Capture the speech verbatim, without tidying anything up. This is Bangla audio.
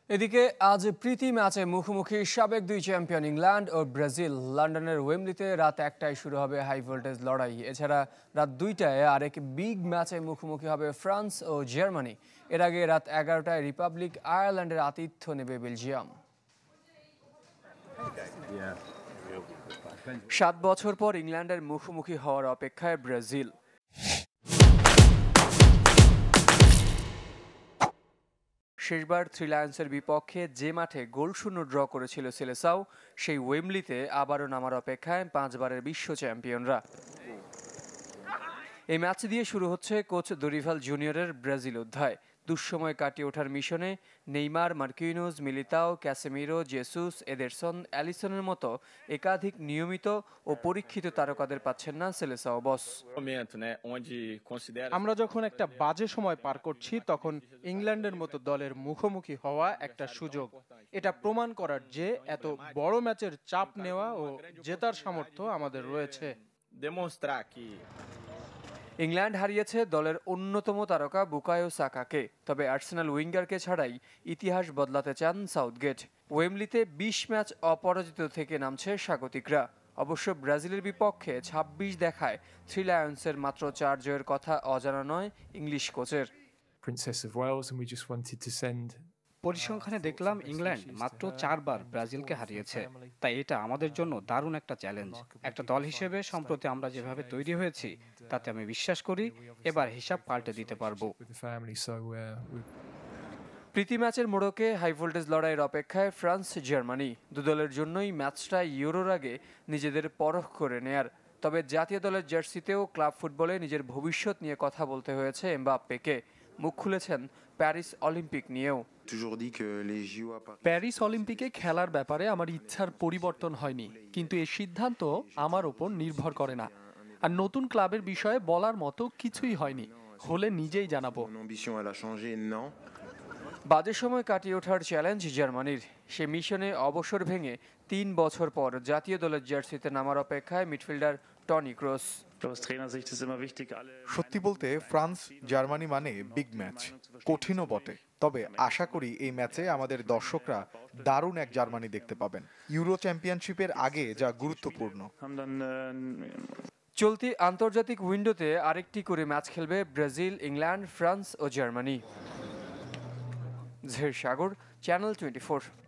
এদিকে আজ প্রীতি ম্যাচে মুখোমুখি সাবেক দুই চ্যাম্পিয়ন ইংল্যান্ড ও ব্রাজিল। লন্ডনের ওয়েমব্লিতে রাত একটায় শুরু হবে হাই ভোল্টেজ লড়াই। এছাড়া রাত দুইটায় আরেক বিগ ম্যাচে মুখোমুখি হবে ফ্রান্স ও জার্মানি। এর আগে রাত এগারোটায় রিপাবলিক আয়ারল্যান্ডের আতিথ্য নেবে বেলজিয়াম। সাত বছর পর ইংল্যান্ডের মুখোমুখি হওয়ার অপেক্ষায় ব্রাজিল। শেষবার থ্রি লায়ন্সের বিপক্ষে যে মাঠে গোলশূন্য ড্র করেছিল সেলেসাও, সেই ওয়েমব্লিতে আবারও নামার অপেক্ষায় পাঁচবারের বিশ্ব চ্যাম্পিয়নরা। এই ম্যাচ দিয়ে শুরু হচ্ছে কোচ দরিভাল জুনিয়রের ব্রাজিল অধ্যায়। দুঃসময় কাটিয়ে ওঠার মিশনে Neymar, Marquinhos, Militao, Casemiro, Jesus, Ederson, অ্যালিসনের মতো একাধিক নিয়মিত ও পরীক্ষিত তারকাদের পাচ্ছেন না সেলেসাও বস। আমরা যখন একটা বাজে সময় পার করছি, তখন ইংল্যান্ডের মতো দলের মুখোমুখি হওয়া একটা সুযোগ। এটা প্রমাণ করার যে এত বড় ম্যাচের চাপ নেওয়া ও জেতার সামর্থ্য আমাদের রয়েছে। ইংল্যান্ড হারিয়েছে দলের অন্যতম তারকা বুকায়ো সাকাকে, তবে আর্সেনাল উইঙ্গারকে ছাড়াই ইতিহাস বদলাতে চান সাউথগেট। ওয়েমব্লিতে বিশ ম্যাচ অপরাজিত থেকে নামছে স্বাগতিকরা। অবশ্য ব্রাজিলের বিপক্ষে ছাব্বিশ দেখায় থ্রি লায়ন্সের মাত্র চার জয়ের কথা অজানা নয় ইংলিশ কোচের। পরিসংখ্যানে দেখলাম ইংল্যান্ড মাত্র চারবার ব্রাজিলকে হারিয়েছে, তাই এটা আমাদের জন্য দারুণ একটা চ্যালেঞ্জ। একটা দল হিসেবে সম্প্রতি আমরা যেভাবে তৈরি হয়েছি, তাতে আমি বিশ্বাস করি এবার হিসাব পাল্টে দিতে পারবো। প্রীতি ম্যাচের মোড়কে হাই ভোল্টেজ লড়াইয়ের অপেক্ষায় ফ্রান্স জার্মানি। দুদলের জন্যই ম্যাচটা ইউরোর আগে নিজেদের পরখ করে নেয়ার। তবে জাতীয় দলের জার্সিতেও ক্লাব ফুটবলে নিজের ভবিষ্যৎ নিয়ে কথা বলতে হয়েছে এমবাপ্পেকে। মুখ খুলেছেন প্যারিস অলিম্পিক নিয়েও। প্যারিস অলিম্পিকে খেলার ব্যাপারে আমার ইচ্ছার পরিবর্তন হয়নি, কিন্তু এই সিদ্ধান্ত আমার ওপর নির্ভর করে না। আর নতুন ক্লাবের বিষয়ে বলার মতো কিছুই হয়নি, হলে নিজেই জানাবো। বাজে সময় কাটিয়ে ওঠার চ্যালেঞ্জ জার্মানির। সে মিশনে অবসর ভেঙে তিন বছর পর জাতীয় দলের জার্সিতে নামার অপেক্ষায় মিডফিল্ডার টনি ক্রোস। সত্যি বলতে ফ্রান্স জার্মানি মানে বিগ ম্যাচ, কঠিনও বটে। তবে আশা করি এই ম্যাচে আমাদের দর্শকরা দারুণ এক জার্মানি দেখতে পাবেন। ইউরো চ্যাম্পিয়নশিপের আগে যা গুরুত্বপূর্ণ। চলতি আন্তর্জাতিক উইন্ডোতে আরেকটি করে ম্যাচ খেলবে ব্রাজিল, ইংল্যান্ড, ফ্রান্স ও Germany. Zahir Sagar, channel twenty four.